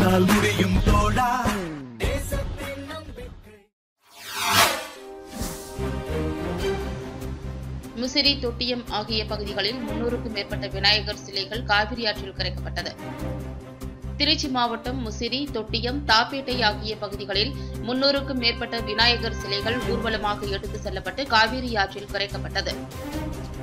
உன்னால் முடியும் தோழா. முசிறி, தொட்டியம் ஆகிய பகுதிகளில் 300க்கும் மேற்பட்ட விநாயகர் சிலைகள் காவிரி ஆற்றில் கரைக்கப்பட்டது. திருச்சி மாவட்டம் முசிறி, தொட்டியம், தாப்பேட்டை ஆகிய பகுதிகளில் 300க்கும் மேற்பட்ட விநாயகர் சிலைகள் ஊர்வலமாக எடுத்துச் செல்லப்பட்டு காவிரி ஆற்றில் கரைக்கப்பட்டது.